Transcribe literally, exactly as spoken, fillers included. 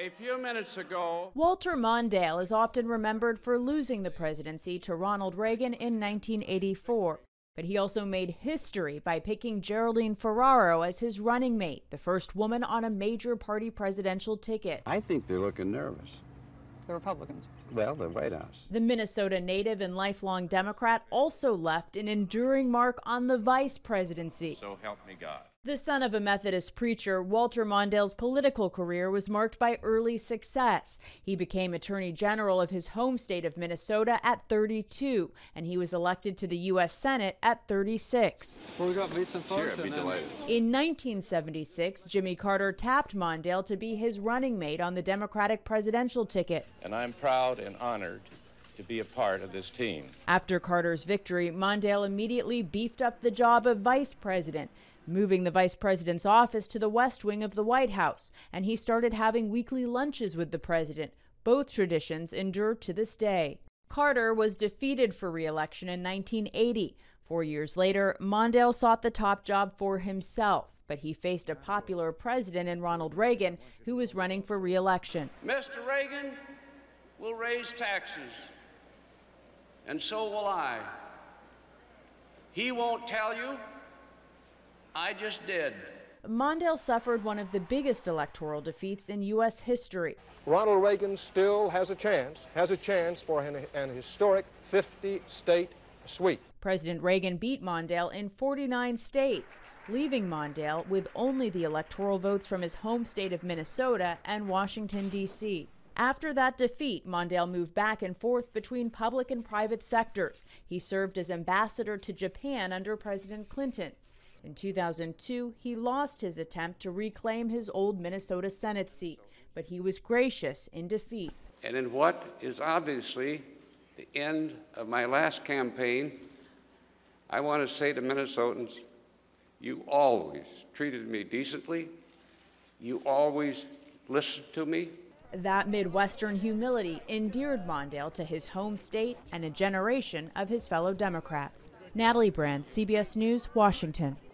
A few minutes ago, Walter Mondale is often remembered for losing the presidency to Ronald Reagan in nineteen eighty-four. But he also made history by picking Geraldine Ferraro as his running mate, the first woman on a major party presidential ticket. I think they're looking nervous. The Republicans. Well, the White House. The Minnesota native and lifelong Democrat also left an enduring mark on the vice presidency. So help me God. The son of a Methodist preacher, Walter Mondale's political career was marked by early success. He became Attorney General of his home state of Minnesota at thirty-two, and he was elected to the U S Senate at thirty-six. Well, we got to meet some folks. Sure, I'd be and then- delighted. In nineteen seventy-six, Jimmy Carter tapped Mondale to be his running mate on the Democratic presidential ticket. And I'm proud and honored to be a part of this team. After Carter's victory, Mondale immediately beefed up the job of vice president, moving the vice president's office to the west wing of the White House, and he started having weekly lunches with the president. Both traditions endure to this day. Carter was defeated for re-election in nineteen eighty. Four years later, Mondale sought the top job for himself, but he faced a popular president in Ronald Reagan, who was running for re-election. Mister Reagan will raise taxes, and so will I. He won't tell you. I just did. Mondale suffered one of the biggest electoral defeats in U S history. Ronald Reagan still has a chance, has a chance for an, an historic fifty-state sweep. President Reagan beat Mondale in forty-nine states, leaving Mondale with only the electoral votes from his home state of Minnesota and Washington, D C After that defeat, Mondale moved back and forth between public and private sectors. He served as ambassador to Japan under President Clinton. In two thousand two, he lost his attempt to reclaim his old Minnesota Senate seat, but he was gracious in defeat. And in what is obviously the end of my last campaign, I want to say to Minnesotans, you always treated me decently. You always listened to me. That Midwestern humility endeared Mondale to his home state and a generation of his fellow Democrats. Natalie Brand, C B S News, Washington.